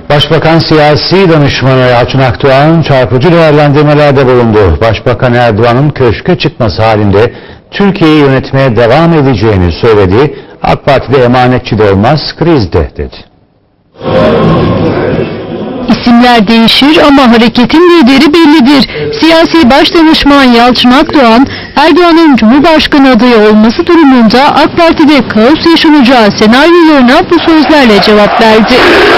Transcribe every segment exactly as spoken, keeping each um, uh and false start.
Başbakan siyasi danışmanı Yalçın Akdoğan çarpıcı değerlendirmelerde bulundu. Başbakan Erdoğan'ın köşke çıkması halinde Türkiye'yi yönetmeye devam edeceğini söyledi. AK Parti'de emanetçi de olmaz, krizde dedi. İsimler değişir ama hareketin lideri bellidir. Siyasi başdanışman Yalçın Akdoğan, Erdoğan'ın Cumhurbaşkanı adayı olması durumunda AK Parti'de kaos yaşanacağı senaryolarına bu sözlerle cevap verdi.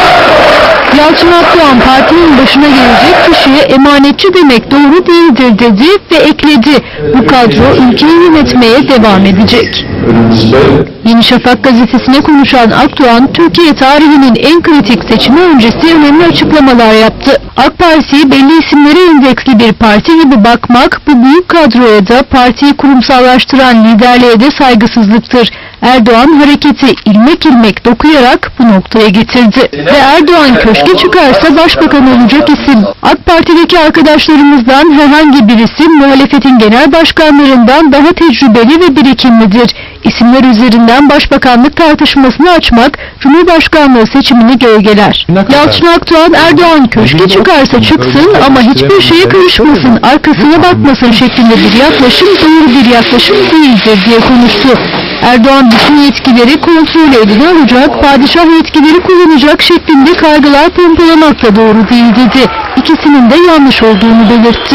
Yalçın Akdoğan partinin başına gelecek kişiye emanetçi demek doğru değildir dedi ve ekledi. Bu kadro ülkeyi yönetmeye devam edecek. Yeni Şafak gazetesine konuşan Akdoğan, Türkiye tarihinin en kritik seçimi öncesi önemli açıklamalar yaptı. AK Parti'yi belli isimlere endeksli bir parti gibi bakmak, bu büyük kadroya da partiyi kurumsallaştıran liderliğe de saygısızlıktır. Erdoğan hareketi ilmek ilmek dokuyarak bu noktaya getirdi. Ve Erdoğan köşke çıkarsa başbakan olacak isim. AK Parti'deki arkadaşlarımızdan herhangi birisi muhalefetin genel başkanlarından daha tecrübeli ve birikimlidir. İsimler üzerinden başbakanlık tartışmasını açmak, Cumhurbaşkanlığı seçimini gölgeler. Yalçın Akdoğan, Erdoğan köşke çıkarsa çıksın ama hiçbir şeye karışmasın, arkasına bakmasın şeklinde bir yaklaşım doğru bir yaklaşım değildir diye konuştu. Erdoğan bütün yetkileri kontrol eline alacak, padişah yetkileri kullanacak şeklinde kaygılar pompalamak da doğru değil dedi. İkisinin de yanlış olduğunu belirtti.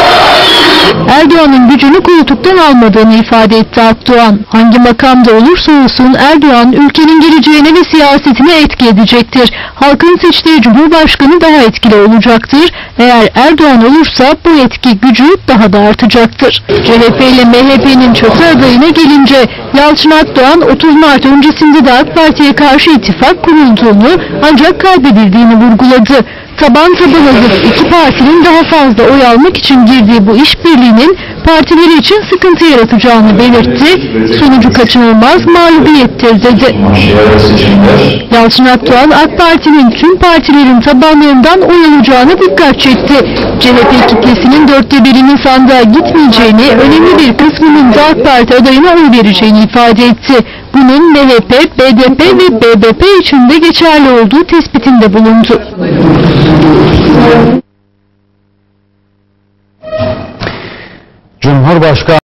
Erdoğan'ın gücünü koltuktan almadığını ifade etti Akdoğan. Hangi makamda olursa olsun Erdoğan ülkenin geleceğine ve siyasetine etki edecektir. Halkın seçtiği Cumhurbaşkanı daha etkili olacaktır. Eğer Erdoğan olursa bu etki gücü daha da artacaktır. C H P ile M H P'nin çatı adayına gelince Yalçın Akdoğan otuz Mart öncesinde de AK Parti'ye karşı ittifak kurulduğunu ancak kaybedildiğini vurguladı. Taban tabana zıt iki partinin daha fazla oy almak için girdiği bu işbirliğinin partileri için sıkıntı yaratacağını belirtti. Sonucu kaçınılmaz mağlubiyettir dedi. Yalçın Akdoğan, AK Parti'nin tüm partilerin tabanlarından oy alacağına dikkat çekti. C H P kitlesinin dörtte birinin sandığa gitmeyeceğini, önemli bir kısmının da AK Parti adayına oy vereceğini ifade etti. Bunun M H P, B D P ve B B P için de geçerli olduğu tespitinde bulundu. Cumhurbaşkanı